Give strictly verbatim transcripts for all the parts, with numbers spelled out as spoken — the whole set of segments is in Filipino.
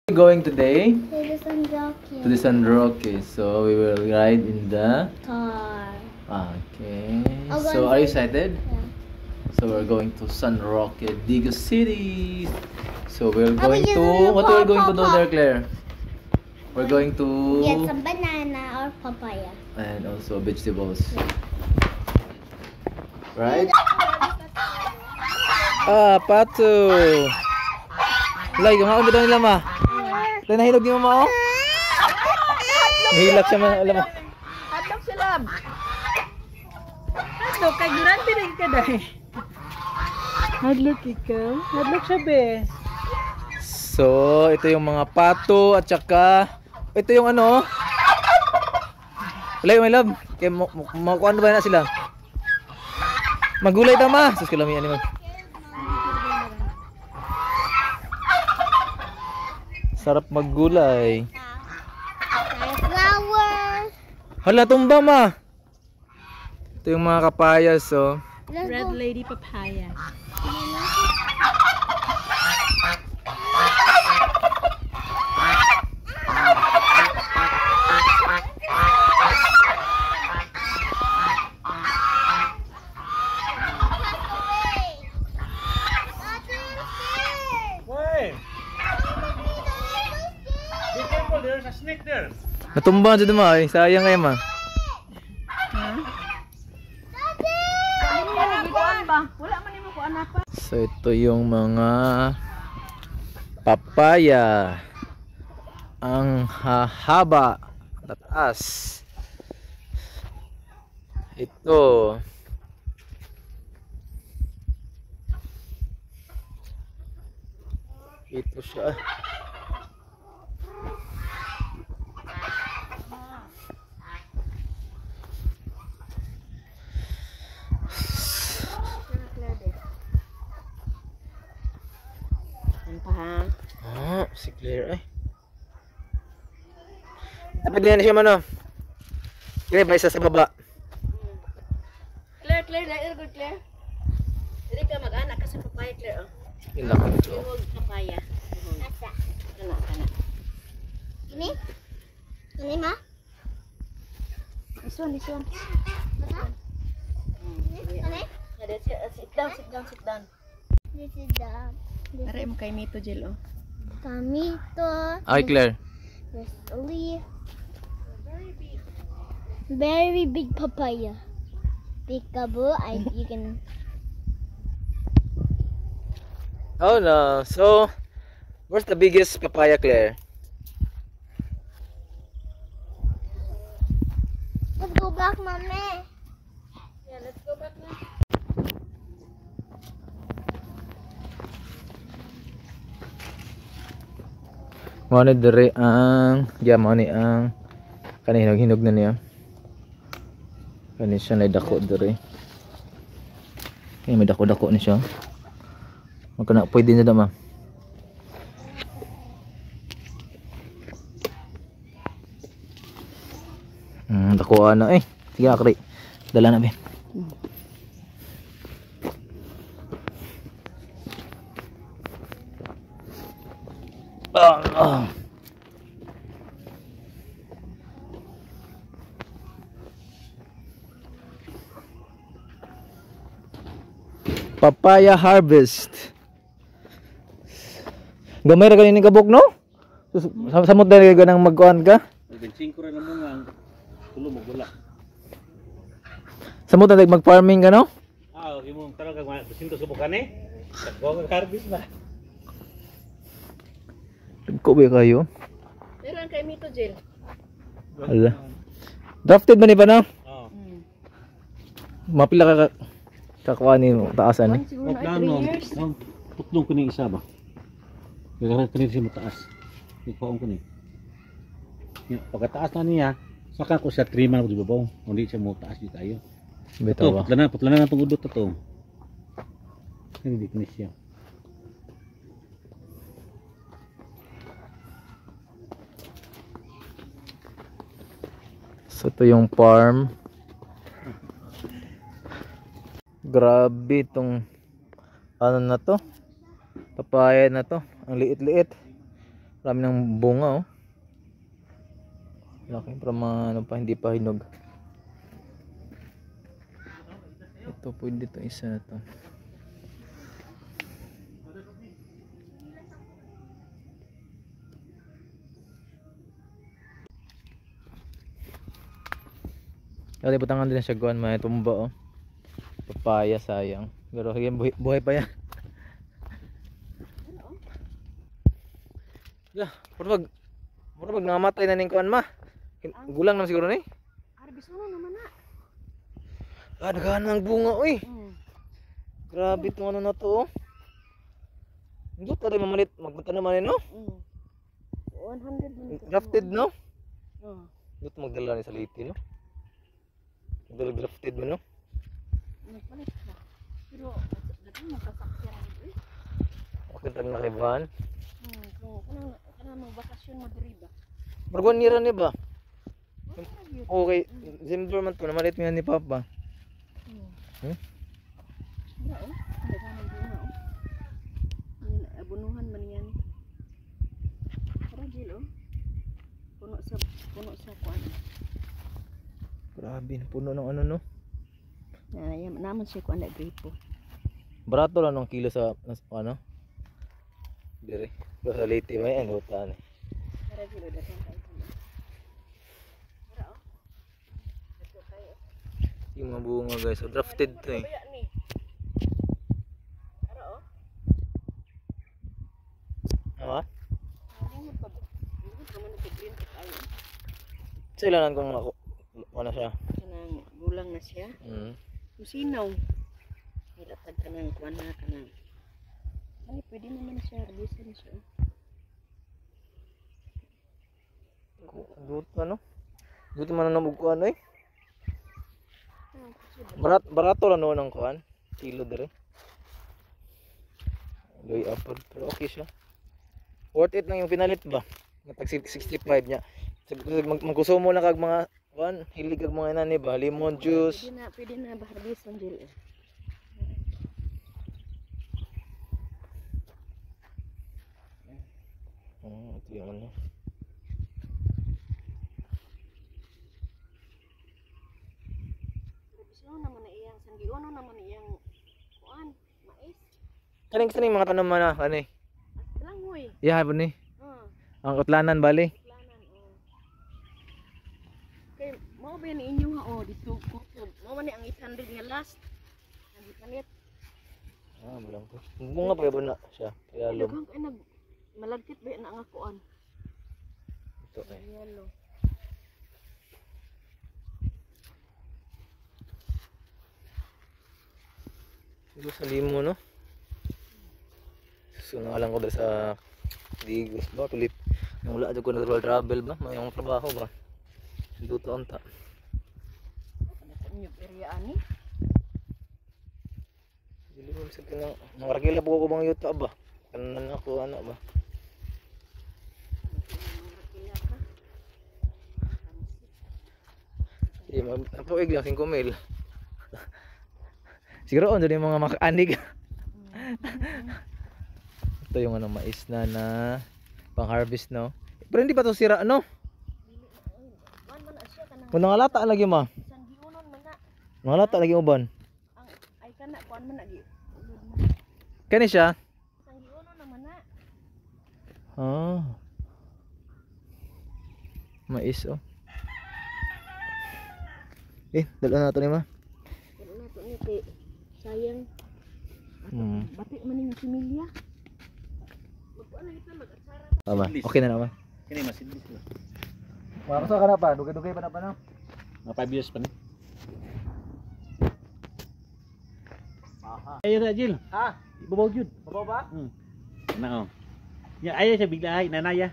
Going today To the San Roque. to the San Roque, so we will ride in the car. okay. I'll go So are you inside. excited? Yeah. So we're going to San Roque, Digo City. So we're Oh, going we to just- what we're going to do Papa. there, Claire? We're going Get to some banana or papaya. and also vegetables. Right? Ah, pato. Lay, kumaon ba daw nila ma? Lay, nahilog ni mama oh. Nahilak siya ma, alam mo. Hadlok sila. Hadlok, kay durante rin ka dahil. Hadlok ikaw? Hadlok siya be. So, ito yung mga pato at saka ito yung ano. Lay, my love. Kaya makuhaan ba na sila? Magulay tama. Sus, kalami yan naman. Sarap maggulay. Flower. Hala, tumba ma. Ito yung mga kapayas, oh. Let's Red go. Lady Papaya. Why? Be careful, there's a snake there. Natumba dyan ma, eh. Sayang kayo ma. Kuan ba? Wala man nimo kuan apa? So, ito yung mga papaya. Ang hahaba. Tataas. Ito. Ito siya. Ano pa ha? Ah, si Claire ay. Dapat din na siya mano. Claire, may isa sa baba. Claire, Claire, dahil good Claire. Dili ka mag-anak ka sa papaya Claire oh. Ilang ito. Huwag papaya. Asa. Kana kana. Ini? Ini ma? This one, this one. Ini? Ada sit down, sit down, sit down. This is the Aray mo kay Mito Gel oh. tomato. Ay, Claire. There's a leaf. Very big papaya. Peekaboo. I you can. Oh no. So, where's the biggest papaya, Claire? Let's go back, mommy. Yeah, let's go back na. Mo ni dire ang, ya mo ni ang kani hinog-hinog na niya. Kani siya na dako dire. Kani may dako-dako ni siya. Magkana pwede na dama. Hmm, dako ana eh. Sige akri. Dala na ben. Ah, ah. Papaya harvest. Gamay ra ganin kabuk no? Sus- Sa samot dali ka nang magkuan ka? Bensin ko rin na mga tulo mo wala. Samot dali mag-farming ka no? Ah, imong tarong kag bensin to subukan eh. Go kag harvest ba? Ko ba kayo? Meron kay Mito Gel. Hala. Drafted ba ni pa na? Oh. Mapila ka ka- kakuha ni mo taasan eh. Siguro na Plano, three years. ang putlong ko ni isa ba? Kaya kanina siya mataas. Ikuha ko ni. Ya, pagkataas na niya, saka ko siya trima mo di babaw. Hindi siya mo taas di tayo. Bitaw Ito, ba? putla na, putla na ng tungudot na to. Hindi ko ni siya. So ito yung farm. Grabe itong ano na to, papaya na to, ang liit-liit. Marami ng bunga oh. Laki para mga ano pa, hindi pa hinog. Ito pwede to isa na to. Kaya butangan din siya guan, may tumba oh. Papaya sayang. Pero higyan buhay, buhay pa yan. Ya, puro pag puro pag namatay na ning kuan ma. Gulang naman siguro ni. Arbis mo naman na. Ah, daghan ng bunga oy. Hmm. Grabe tong ano na to oh. Hindi pa rin mamalit magpunta naman no. Hmm. one hundred minutes. Grafted no. Oh. Dito magdala ni sa liti no. Dala grafted mo no. Nagpalit ka. Pero dati mo kasakyan eh. Okay tang nakiban. Hmm. Kung kanang kanang magbakasyon mo diri ba? Bargon nira ni ba? Okay, December man to namalit nga ni Papa. Hmm. Hmm? Wala oh. Daghan ng bunga oh. Yan, abunuhan man yan. Tara Jill oh. Puno sa puno sa kuan. Grabe, puno ng ano no. Na yan naman siya kuan na gripo. Barato lang ng kilo sa nas- ano. Dire. Pero sa liti may ano ta ni. Tara Jill oh, daghan kayo. Tara oh. Dito kayo. Yung mga bunga guys, so drafted to eh. Kaya ni. Tara oh. Ha? Ano pa ba? Ano pa man ito green kayo. Sa ilanan kung ako ano siya. Kanang gulang na siya. Mm. Kusinaw. Nilatag ka ng kuwan na ka ng. Ay, pwede naman siya. Harbisan siya. Dut ano? Dut man na ko ano eh. Ah, kasi ba? Barat barato lang no ng kuan. Kilo dire. Loy upper pero okay siya. Worth it lang yung pinalit ba? Matag sixty-five nya. Mag magkusumo lang kag mga kuan, hilig kag mga inani ba, lemon juice. Pwede na, pwede na ba harbisan Jill eh. Oh, ito yung ano. Harbisan naman na iyang sandiuno naman na iyang kuan, mais. Kaning sa mga tanaman na ani. At lang hoy. Yeah, ba ni? Ah, Ang utlanan bali. planan oh. Kay mo ba ni inyo ha oh dito kukod. Mo man ni ang eight hundred nga last. Ang gipalit. Ah, bilang ko. Bunga pa ba na siya? Kaya lum. Daghang kay nag malagkit ba na nga kuan. Ito eh. Yellow. Ito sa limo no. Sunalan ko dahil sa Digos ba tulit. Yung wala dyan ko na travel ba? May yung trabaho ba? Duto ang ta. Ano sa inyo area ani? Dili mo sa tinang marakila po ko bang yuta ba? Kanan ako ano ba? Kaya ka. Di mo tuig lang five mil. Siguro on yung mga makaanig. Ito yung ano mais na na pang harvest no. Pero hindi pa to sira no? Man man na siya kanang Kung nangalata lagi ma. sandiunon man na. Nangalata lagi uban. Ang ay kana kuan man na gi. Kani siya? Sandiunon naman na. Ah. Mais oh. Eh, dala na to ni ma. Wala na to ni kay sayang. Hmm. Batik man ni similya. Magkuan na ito mag-atsara. Tama. Okay na naman. Kini masidlis ko. Makakasa ka na pa, dugay-dugay pa na pa na. Mga five years pa ni. Aha. Ayo na Jill. Ha? Ibabaw jud. Babaw ba? Hmm. Na oh. Ya ayo siya bigla ay nanaya.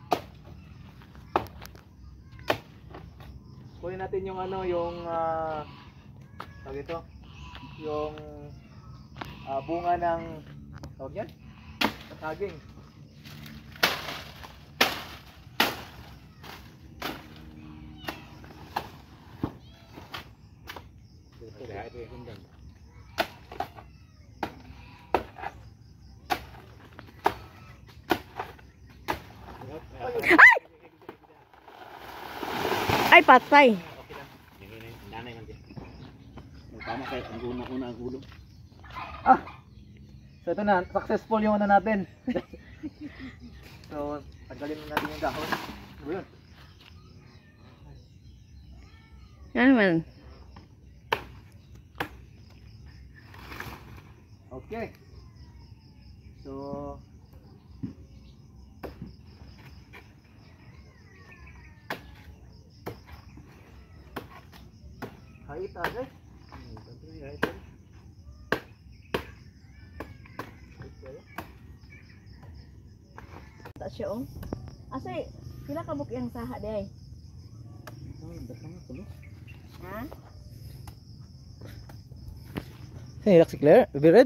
Kunin natin yung ano, yung ah tawag ito, yung ah, bunga ng tawag yan? Saging. Ay, patay. Nanay man dyan. Tama kayo, ang una-una ang ulo. Ah! So ito na, successful yung ano natin. So, tanggalin mo natin yung dahon. Ano ba yun? Ano man? Okay. So, hait agad. Hmm, tanto yung hait agad. Ta siya oh. Asay, pila ka bukyang saha day? Ha? Hey, si Claire, Baby Reg.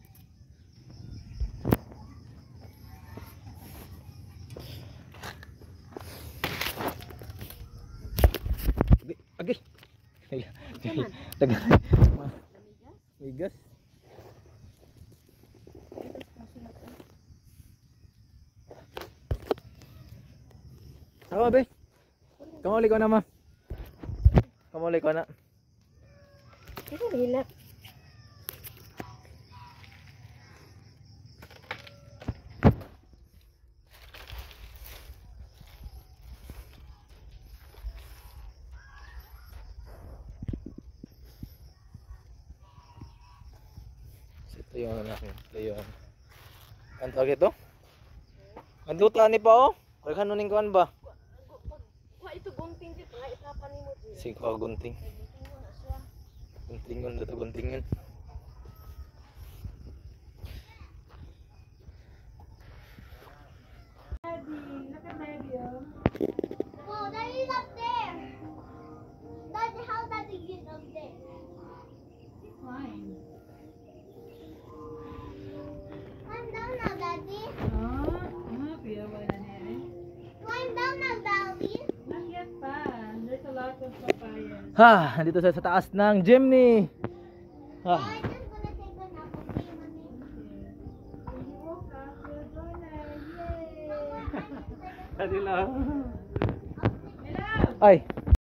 Agay. Agay. Tagal. Migas. Ako, be. Kamuli ko na, ma. Kamuli ko na. Ito hilap. Ito yung ano natin. Ito yung... Ang tawag ito? Ang duta ni pa, oh. Kaya kanunin ko ba? Wa ito gunting dito nga itapan nimo dito. Sige ko, gunting. Gunting yun, dito gunting yun. Oh, Daddy's up there. Daddy, how Daddy get up there? Fine. Climb down now, Daddy. Ah, ah, pila ba na niya? Climb down now, Daddy. Not yet pa. There's a lot of papayas. Ha! Nandito sa, sa taas ng chimney. Ha! I'm just gonna take a nap, okay, Mommy? When you woke up, you're gonna, yay! Dali lang. Hello! Ay!